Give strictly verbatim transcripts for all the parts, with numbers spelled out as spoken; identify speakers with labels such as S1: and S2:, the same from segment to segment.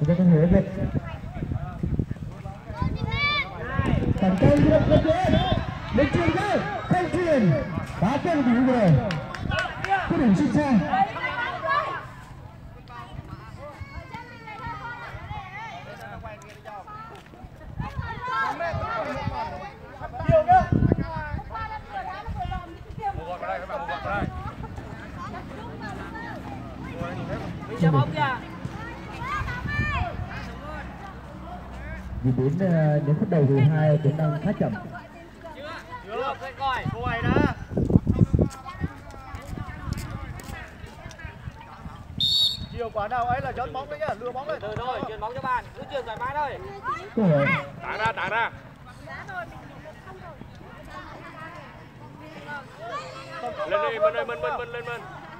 S1: Cho con hiểu được. Thành công được được lên. Lên truyền đây. Không truyền. Đá chân thì rồi. Quyết định xuất xa. Vì đến đến phút đầu thì hai cũng đang khá chậm.
S2: Chưa, coi coi, cô ấy đã. Chiều quả nào ấy là chớn bóng đấy nhá, lừa bóng đấy. Từ thôi, chuyền bóng cho bạn, cứ chuyền thoải mái thôi.
S1: Cơ hội.
S2: Tả ra, tả ra. Lên đi, mình ơi, mình mình mình lên mình.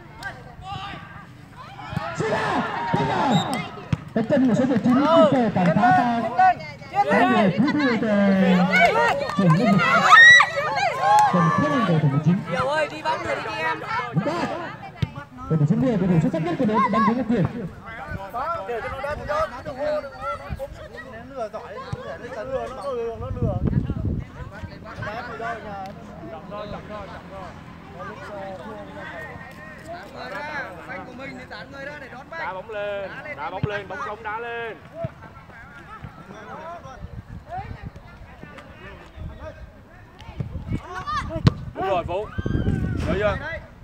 S1: Cái chân của số mười chín về cản phá cao. Cái người thú vị về chuyển lên một phần không lên về mười chín.
S2: Kiều ơi, đi bóng rồi đi đi em.
S1: Đúng rồi. Cầu thủ số mười, cầu thủ xuất sắc nhất của đội đang đứng ở tiền.
S2: Để cho nó đá thì đó, đừng hô, đừng hô, nó lừa giỏi, để lên sân lừa, nó lừa, nó lừa. Đá từ đâu nhà? Chậm thôi, chậm thôi, chậm thôi. Có lúc thua người ra, banh của mình thì tán người ra để đón banh. Đá bóng lên, đá bóng lên, bóng sống đá lên. Đúng rồi Vũ. Được chưa?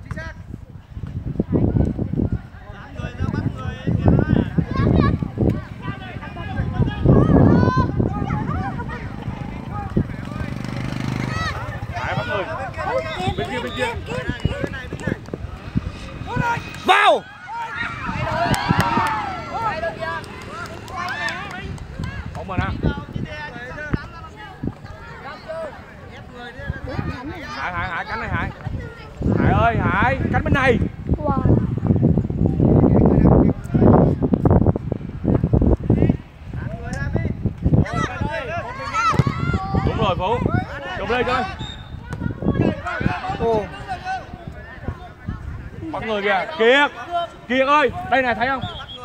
S2: Bên kia, bên kia. Vào. Không mà nè. Hải, Hải, Hải, cánh này Hải. Hải ơi, Hải, cánh bên này. Đúng rồi Phú. Chụp lên coi. Ô. Bắt người kìa, Kiệt, Kiệt ơi, đây này thấy không?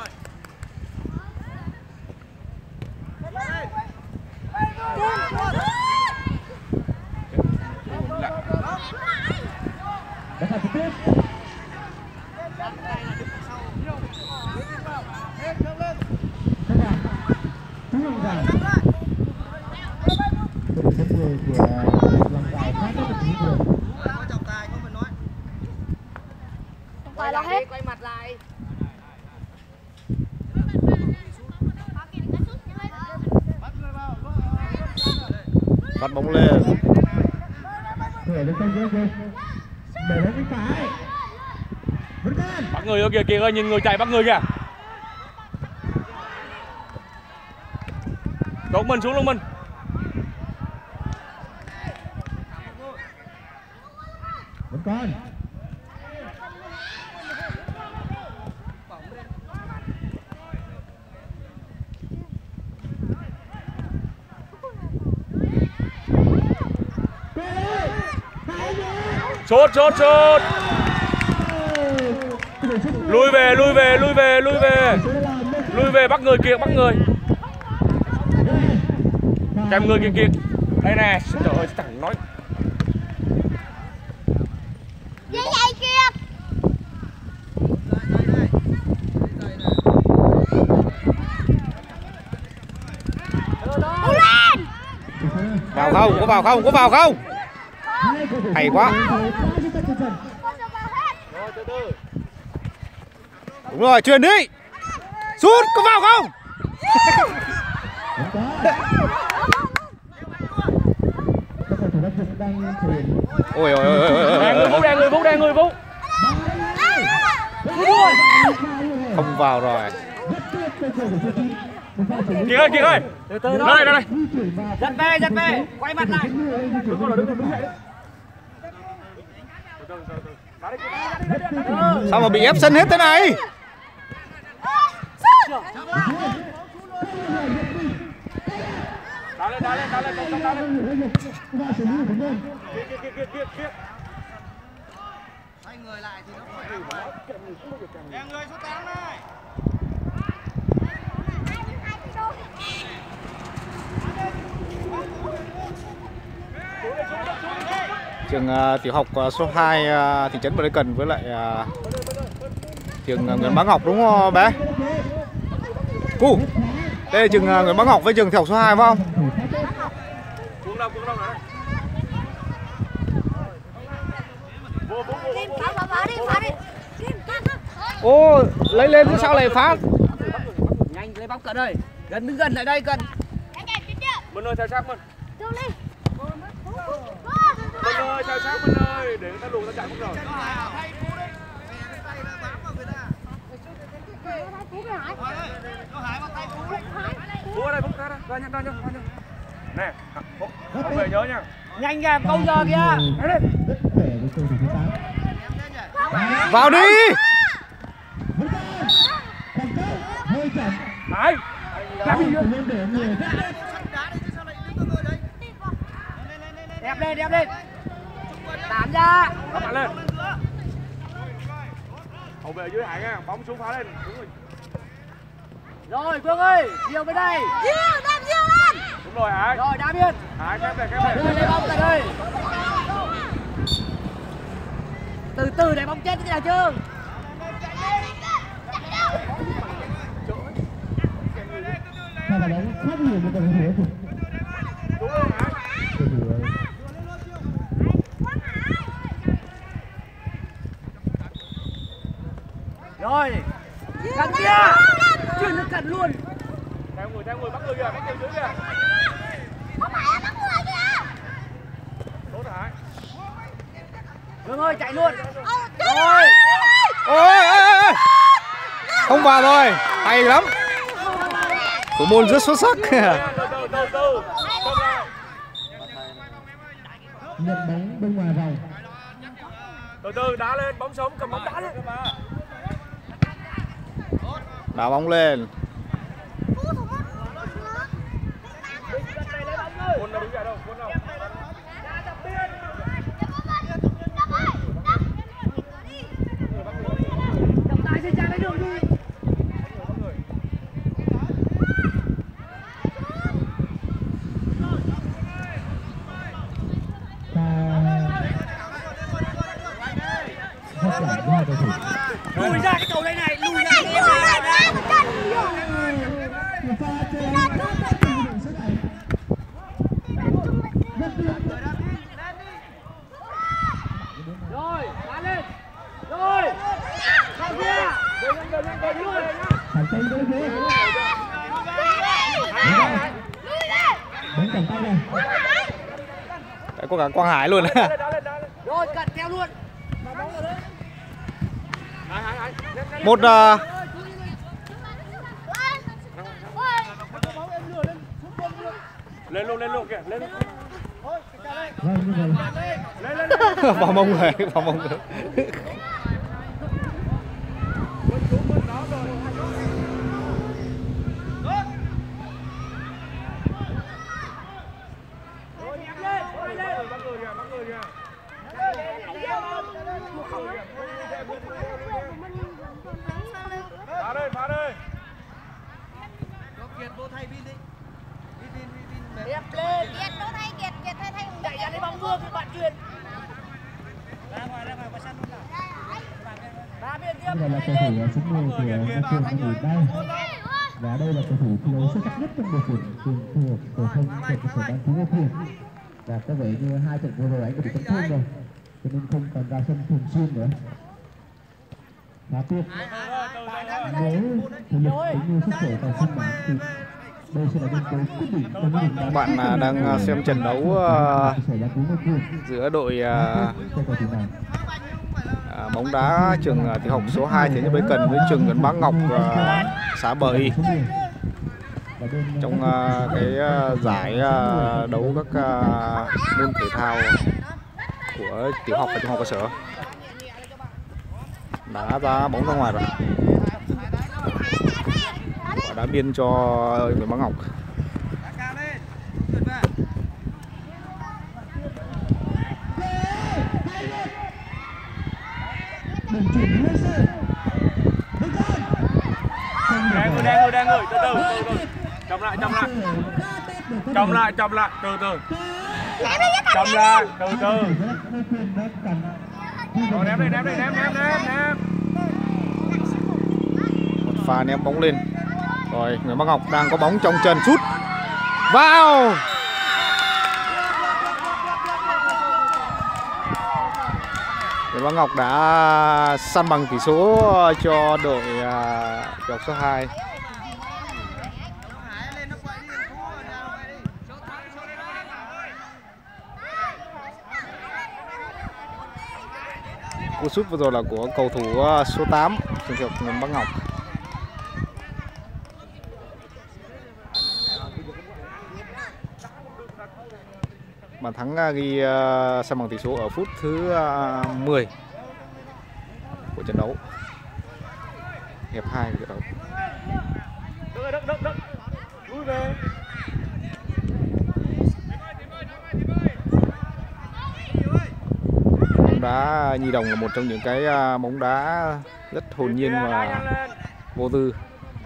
S3: Quay lại hết, quay mặt lại.
S2: Bắt bóng lên.
S1: Để lên chân kìa. Để lên cái phải.
S2: Bắt người kìa, Kiệt ơi, nhìn người chạy bắt người kìa. Xuống mình, xuống luôn mình.
S1: Vẫn còn.
S2: Sút, sút, sút. Lui về, lui về, lui về, lui về. Lui về, bắt người Kiệt, bắt người. Kèm người Kiệt Kiệt. Đây nè, trời ơi, chẳng nói.
S3: Gì vậy Kiệt?
S2: Vào không? Có vào không? Có vào không? Hay quá. Đúng rồi, truyền đi. Sút, có vào không? Ôi ôi ôi ôi. Vũ đang người Vũ đang người Vũ. Không vào rồi. Kiệt ơi, Kiệt ơi. Từ từ thôi. Đây, đây, đây. Giật về, giật về. Quay mặt lại. Sao mà bị ép sân hết thế này? Đá lên, đá lên, đá lên, đá lên, đá lên. Kia, kia, kia, kia, kia. Hai người lại thì nó phải. Nè người số tám này.
S4: trường uh, tiểu học uh, số hai uh, thị trấn Bà Rê Cần với lại uh, trường uh, Nguyễn Bá Ngọc đúng không bé? Cu, đây là trường uh, Nguyễn Bá Ngọc với trường tiểu học số hai phải không? Ô, lấy lên chứ sao lại phá?
S5: Nhanh lấy bóng cận ơi, gần đứng gần lại đây cận.
S2: Minh ơi theo sát Minh. Minh ơi theo sát Minh ơi, để người ta luồn ta chạy không rồi. Phú ở đây, Phú ra đây, ra nhanh ra nhanh ra nhanh. Nè, Phú về nhớ nha.
S5: Nhanh nha, câu giờ kìa.
S4: Vào đi.
S2: Đấy.
S5: Đẹp lên, đẹp lên. Tản ra.
S2: Các bạn lên. Hậu vệ dưới hạng nha, bóng xuống phá lên. Đúng rồi.
S5: Rồi Phương ơi, nhiều bên đây.
S3: Diêu, đem Diêu lên.
S2: Đúng rồi Hải.
S5: Rồi đá biên.
S2: Hải khép về, khép về.
S5: Đưa lấy bóng cận ơi. Từ từ để bóng chết chứ nào chưa?
S1: Sao mà đánh khác nhiều với cầu thủ thì
S2: Đúng rồi Hải.
S5: Rồi. Cận kia. Chuyển nó cận luôn.
S2: Theo người, theo người, bắt người kìa, bắt người dưới kìa.
S3: Không phải em bắt người kìa.
S2: Tốt Hải.
S5: Phương ơi chạy luôn.
S3: Rồi.
S4: Ôi, ôi, ôi. Không vào rồi, hay lắm. Thủ môn rất xuất sắc.
S2: Từ từ, từ từ.
S1: nhận bóng bên ngoài vòng.
S2: Từ từ đá lên, bóng sống, cầm bóng đá lên.
S4: Đá bóng lên.
S2: Quân đâu đứng dậy đâu, quân đâu.
S5: Trọng tài xin trả lấy đường đi. Lùi ra cái cầu đây này, lùi ra cái cầu này này. Rồi, đá lên. Rồi. Sang kia.
S1: Thằng tay đối với bóng cầm tay này.
S4: Đấy, có cả Quang Hải luôn.
S5: Rồi, cận theo luôn.
S4: Một uh,
S2: Lên luôn, lên luôn kìa, lên luôn.
S1: Vâng, như vậy.
S2: Lên lên lên.
S4: vào mông người, vào mông người.
S2: Phá đây, phá đây.
S5: Kiệt vô thay Vin đi. Vin Vin Vin Vin.
S3: Kiệt lên. Kiệt nó thay Kiệt, Kiệt thay thay.
S5: Chạy ra lấy bóng Vương thì bạn truyền. Ra ngoài ra ngoài qua sân luôn nào. Ba biên tiếp.
S1: Đây là cầu thủ số mười của trường Thanh Ủy Bay. Và đây là cầu thủ thi đấu xuất sắc nhất trong đội tuyển trường trung học phổ thông thuộc cơ sở Ban Phú Ngô Quyền. Và có vẻ như hai trận vừa rồi anh đã bị chấn thương rồi, cho nên không còn ra sân thường xuyên nữa. Và tiếp nếu thể lực cũng như sức khỏe còn sân bóng thì đây sẽ là nhân tố quyết định trong quyết định.
S4: Các bạn uh, đang uh, xem trận đấu uh, giữa đội uh, uh, bóng đá trường uh, tiểu học số hai thị trấn Bến Cần với trường Nguyễn Bá Ngọc uh, xã Bờ Y trong uh, cái uh, giải uh, đấu các uh, môn thể thao của tiểu học và trung học cơ sở. Đá ra bóng ra ngoài rồi. Quả đá biên cho Nguyễn Bá Ngọc.
S2: Đang người, đang người, đang người, từ từ, từ từ. Chậm lại, chậm lại. Chậm lại, chậm lại, từ từ.
S5: Chậm ra, từ từ. Rồi ném đi, ném đi, ném, ném, ném, ném.
S4: Một pha ném bóng lên. Rồi, Nguyễn Bắc Ngọc đang có bóng trong chân, sút vào. Nguyễn Bắc Ngọc đã săn bằng tỷ số cho đội uh, học số hai. Cú sút vừa rồi là của cầu thủ số tám trường tiểu học Nguyễn Bắc Ngọc. Bàn thắng ghi uh, săn bằng tỷ số ở phút thứ uh, mười của trận đấu. Hiệp hai của trận đấu.
S5: Đứt, đứt, đứt. Lui về.
S4: Bóng đá nhi đồng là một trong những cái uh, bóng đá rất hồn nhiên và vô tư.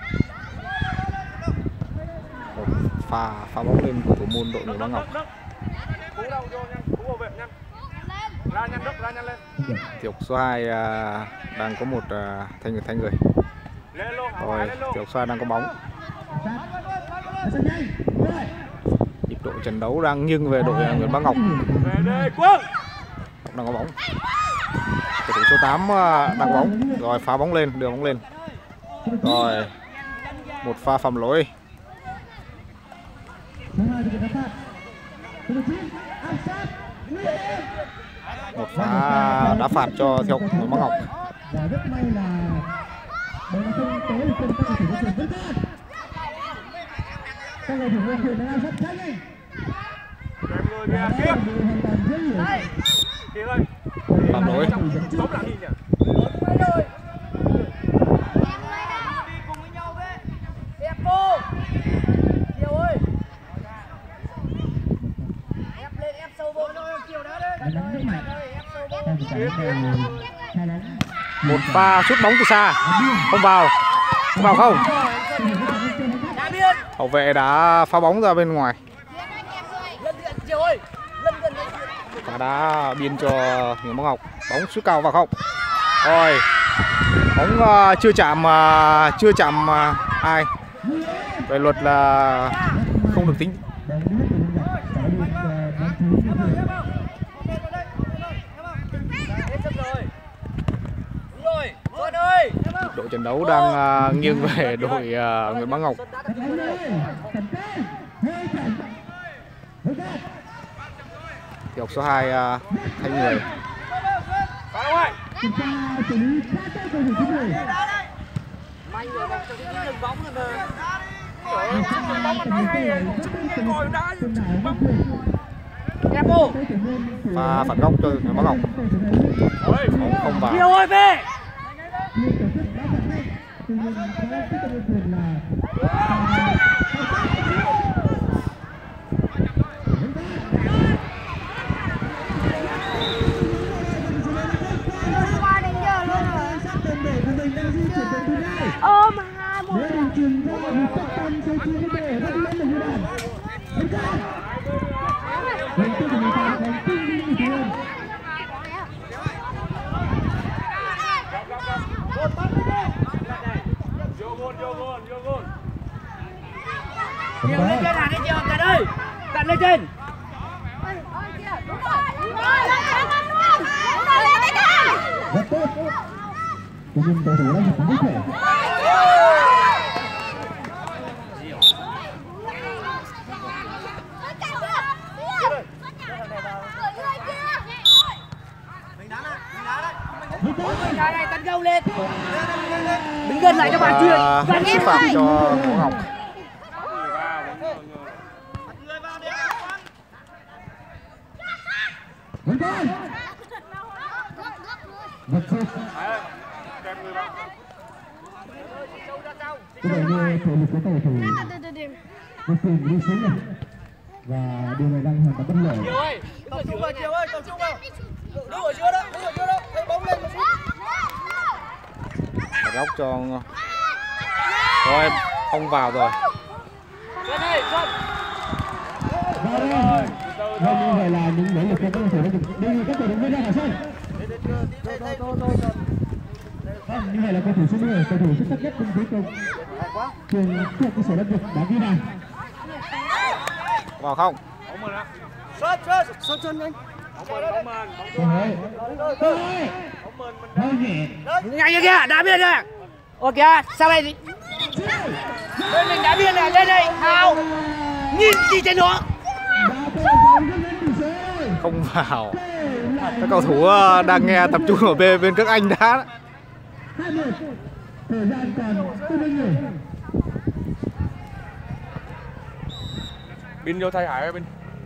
S4: Một pha phá bóng lên của thủ môn đội Nguyễn Bắc Ngọc.
S5: Cú đâu vô nhanh, cú bảo vệ nhanh. Ra nhanh, đứt, ra nhanh lên.
S4: Tiểu học số hai uh, đang có một uh, thanh người thanh người.
S5: Lên luôn,
S4: Rồi, tiểu học số hai đang có bóng. Nhịp độ trận đấu đang nghiêng về đội Nguyễn Bắc Ngọc.
S5: Về đây, Quân.
S4: Đang có bóng. Cầu thủ số tám uh, đang có bóng. Rồi phá bóng lên, đưa bóng lên. Rồi, một pha phạm lỗi. Một pha đá phạt cho Thiệu Nguyễn Bắc Ngọc.
S1: Và rất may là đội không tới không các cầu thủ của trường vẫn các cầu thủ của trường đang rất nhanh đi.
S5: Người kìa, kìa. Kìa ơi.
S4: Phạm lỗi.
S5: Bóng là gì nhỉ?
S4: Một pha sút bóng từ xa, không vào, không vào không. Hậu vệ đã phá bóng ra bên ngoài và đã biên cho Nguyễn Bắc Ngọc. Bóng sút cao vào không. Rồi, bóng uh, chưa chạm uh, chưa chạm uh, ai. Về luật là không được tính. Đội trận đấu đang uh, nghiêng về đội uh, Nguyễn Bắc Ngọc. Tiểu học số hai uh, thanh người. Và phạt góc cho Nguyễn Bắc Ngọc. Không, không vào.
S5: Kiều ơi về.
S3: Ôm hai một.
S5: Kiều lên trên hàng đi Kiều, Cận ơi. Cận lên trên.
S1: Rất tốt. Tuy nhiên cầu thủ đang không thể.
S5: Cái này tấn công lên. Đứng gần lại cho bạn truyền.
S4: Và xúc phạm cho Nguyễn Ngọc.
S1: Vẫn còn. Vật sút. Cái này như thể lực của cầu thủ vô cùng đi xuống này. Và điều này đang hoàn toàn bất lợi.
S5: Kiều ơi, tập trung vào Kiều ơi, tập trung vào. Đứng ở giữa đó, đứng ở giữa đó. Thấy bóng lên một chút.
S4: Góc cho. Rồi, không vào rồi.
S5: Lên đây, không.
S1: Vào đây. Vâng, như vậy là những nỗ lực của các cầu thủ đã được đề nghị các cổ động viên ra khỏi sân. Vâng, như vậy là cầu thủ số mười, cầu thủ xuất sắc nhất trong cuối cùng trường thuộc cơ sở Lâm Việt đã ghi bàn.
S4: Vào không?
S2: Xuất xuất xuất xuất nhanh.
S1: Hơi nhẹ.
S5: Nhanh như kia, đá biên rồi. Ồ kìa, sao đây? Bên mình đá biên này, lên đây, Hào. Nhìn gì trên nó.
S4: Không vào. Các cầu thủ đang nghe tập trung ở bên bên các anh đá.
S1: Thời gian còn tương đương nhiều.
S6: Bin vô thay Hải Bin.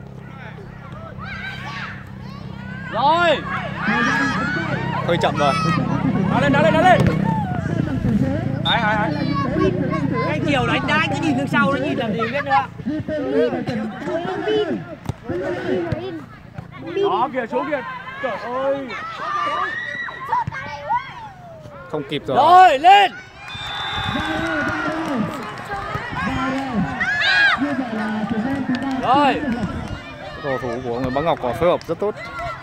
S5: Rồi.
S4: Hơi chậm rồi.
S6: Đá lên, đá lên, đá lên. Hải, Hải, Hải.
S5: Cái chiều đánh đá cứ nhìn đằng sau nó nhìn làm gì biết nữa.
S6: Đó kìa, xuống kìa. Trời ơi.
S4: Không kịp rồi.
S5: Rồi, lên. Rồi.
S4: Cầu thủ của người Bá Ngọc có phối hợp rất tốt.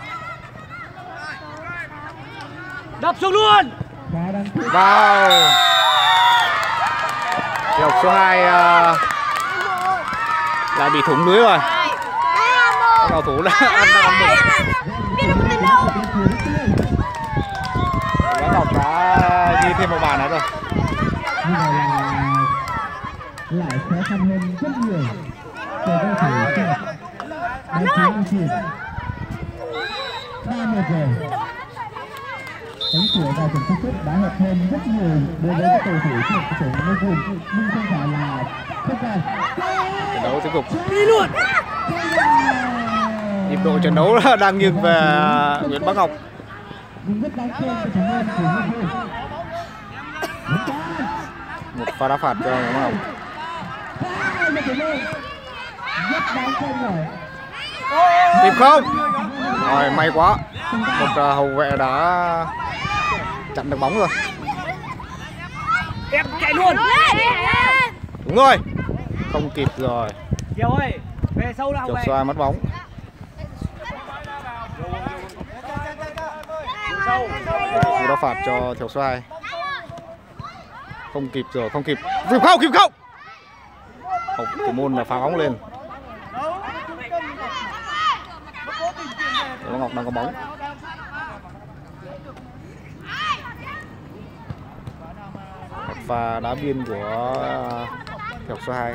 S5: Đập xuống luôn.
S4: Vào. Lộc số hai uh, lại bị thủng lưới rồi. Cầu thủ đã ăn đang ăn mừng. Bá Ngọc đã ghi thêm một bàn nữa rồi.
S1: Như vậy là lại khó khăn hơn rất nhiều cho cầu thủ đáng chú ý chuyển ba một rồi. Cánh cửa vào trận chung kết đã hợp hơn rất nhiều đối với các cầu thủ thuộc sở Ngô Quyền, nhưng không phải là thất bại.
S4: Trận đấu tiếp tục.
S5: Đi luôn.
S4: Nhịp độ trận đấu đang nghiêng về Nguyễn Bá Ngọc.
S1: Rất đáng khen cho thành viên của Ngô Quyền.
S4: Một pha đá phạt cho Nguyễn Bá Ngọc.
S1: Rất đáng khen rồi.
S4: Kịp không? Rồi may quá. Một uh, hậu vệ đã chặn được bóng rồi.
S5: Em chạy luôn.
S4: Đúng rồi. Không kịp rồi.
S5: Kiều ơi, về sâu nào
S4: Chọc
S5: về.
S4: xoa mất bóng. Cú đá phạt cho Thiểu Xoai. Không kịp rồi, không kịp. Kịp không? Kịp không? Hậu thủ môn là phá bóng lên. Bá Ngọc đang có bóng. Một pha đá biên của Thiểu Xoai.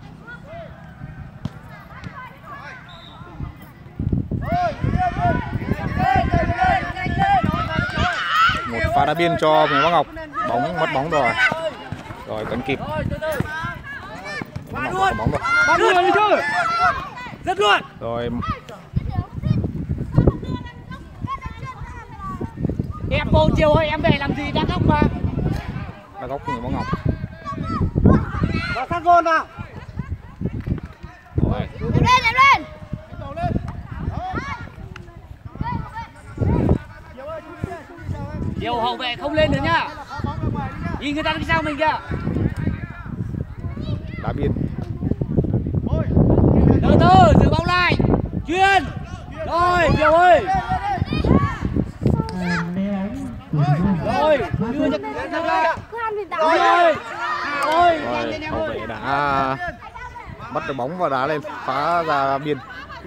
S4: Một pha đá biên cho Nguyễn Bá Ngọc. Bóng mất bóng rồi. Rồi cần kịp. Bá Ngọc có bóng rồi.
S5: Bắn luôn đi chứ. Rất luôn.
S4: Rồi
S5: Em bồ chiều ơi, em về làm gì đá góc mà.
S4: đá góc Nguyễn Bá Ngọc.
S5: Và sát gôn nào.
S4: Rồi.
S3: Đẹp lên, đẹp lên.
S5: Chiều hậu vệ không lên nữa nhá. Nhìn người ta đứng sau mình kìa.
S4: Đá biên.
S5: Từ từ, giữ bóng lại. Chuyên. Rồi, Kiều ơi. Rồi, đưa cho nó ra. Đúng rồi. Ôi,
S4: Rồi hậu vệ đã bắt được bóng và đá lên, phá ra biên.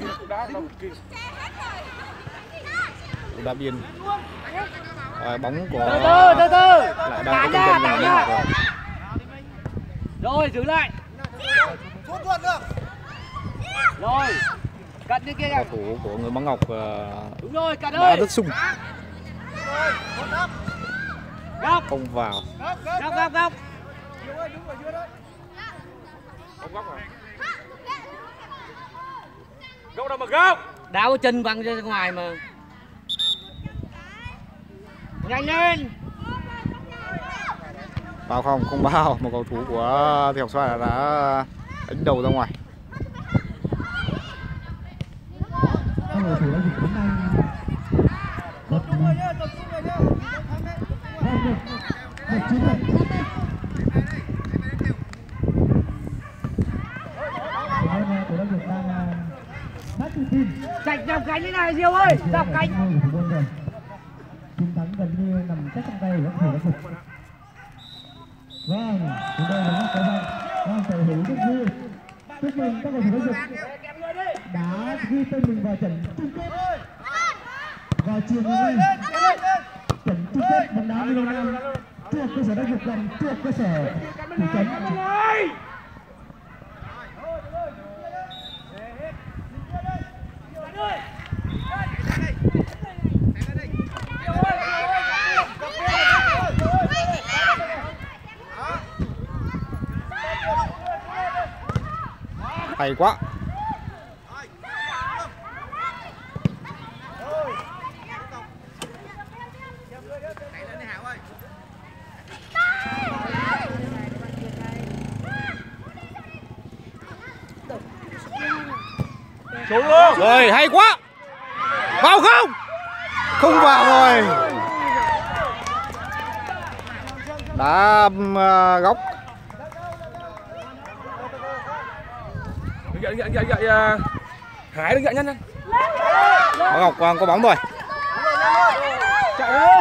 S4: Đá biên. Rồi, bóng của
S5: từ từ, từ từ.
S4: lại đang có công dân là rồi.
S5: Rồi, giữ lại. Rồi, cắt đi kia
S4: Cầu
S5: kìa.
S4: thủ của người Bá Ngọc uh,
S5: Đúng rồi, cắt
S4: đã
S5: ơi.
S4: rất sung,
S5: Góc,
S4: không vào.
S5: góc, góc, góc.
S6: Góc đâu mà góc.
S5: Đá cái chân văng ra ngoài mà. Nhanh lên.
S4: Vào không? Không vào. Một cầu thủ của Thiểu Xoai đã đánh đầu ra ngoài.
S1: Các cầu thủ đã dịch bóng nhanh. Một chín một. Cầu thủ đã dịch đang bắt
S5: Chạy dọc cánh như này Diêu ơi, dọc cánh.
S1: Chiến thắng gần như nằm chắc trong tay của các thủ phục. Vâng, chúng tôi là các bạn đang sở hữu rất vui. Chúc mừng các cầu thủ giáo dục đã ghi tên mình vào trận chung kết vào chiều ngày nay. Trận chung kết bóng đá Liên Nam thuộc cơ sở giáo dục gần thuộc cơ sở thị trấn.
S4: Hay quá.
S6: Xuống luôn.
S4: Rồi, hay quá. Vào không? Không vào rồi. Đá uh, góc.
S6: Dậy dậy dậy dậy. Hải đứng dậy nhanh nhanh.
S4: Bảo Ngọc có bóng rồi.
S6: Chạy đi.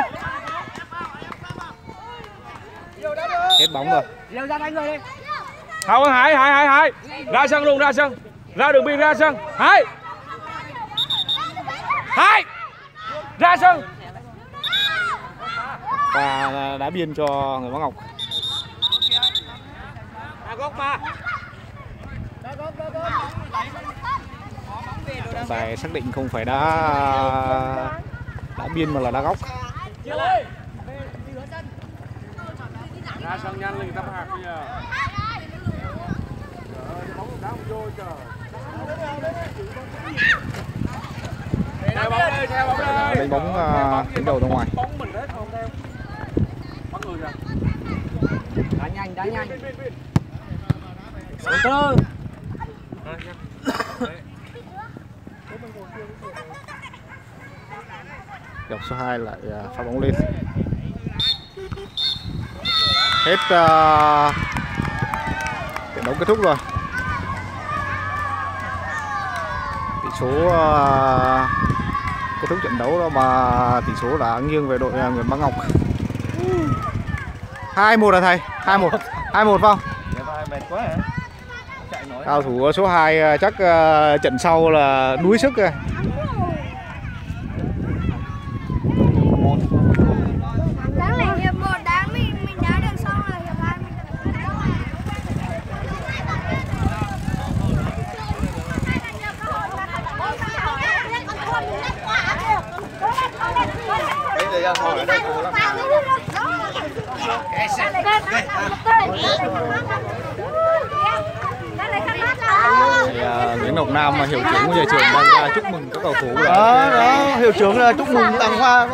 S4: Hết bóng rồi.
S5: Diêu ra đánh người đi.
S6: Hào ơi, Hải Hải Hải Hải. Ra sân luôn, ra sân. Ra đường biên ra sân. Hải. Hải. Ra sân.
S4: Và đá biên cho người Bảo Ngọc.
S5: Đá góc mà.
S4: Trọng tài xác định không phải đá đá biên mà là đá góc.
S6: Ra sân nhanh lên tâm hạt bây giờ. Theo bóng đi, theo bóng đi.
S4: Đánh bóng uh, đánh đầu ra ngoài.
S6: Bóng mình hết không theo. Bắn người ra.
S5: Đá nhanh, đá nhanh. Từ từ.
S4: Dọc số hai lại uh, phá bóng lên. Hết uh, trận đấu kết thúc rồi. Tỷ số uh, kết thúc trận đấu đó mà tỷ số đã nghiêng về đội uh, Nguyễn Bá Ngọc. hai một là thầy, hai một. hai một không?
S2: Mệt quá hả?
S4: Cao thủ số hai uh, chắc uh, trận sau là đuối sức rồi.
S3: Đáng lẽ hiệp một đáng mình mình đá được xong rồi hiệp hai mình
S2: Bây giờ ngồi ở đây cố lắm.
S4: Thì, uh, Nguyễn Ngọc Nam hiệu trưởng của nhà trường đang ra chúc mừng các cầu thủ.
S2: Đó, đó, hiệu trưởng là chúc mừng tặng hoa.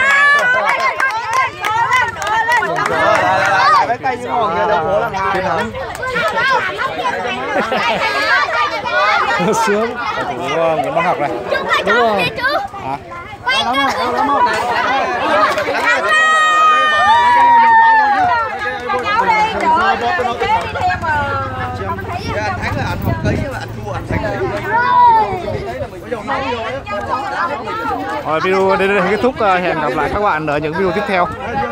S2: Cái cây như ngọn kia đâu bố làm
S4: Chiến thắng. Sướng. Cầu thủ Nguyễn Bá Ngọc này.
S3: Đúng rồi.
S4: Hả?
S2: Thắng là anh không ký mà anh thua anh thắng.
S4: Rồi video đến đây kết thúc, hẹn gặp lại các bạn ở những video tiếp theo.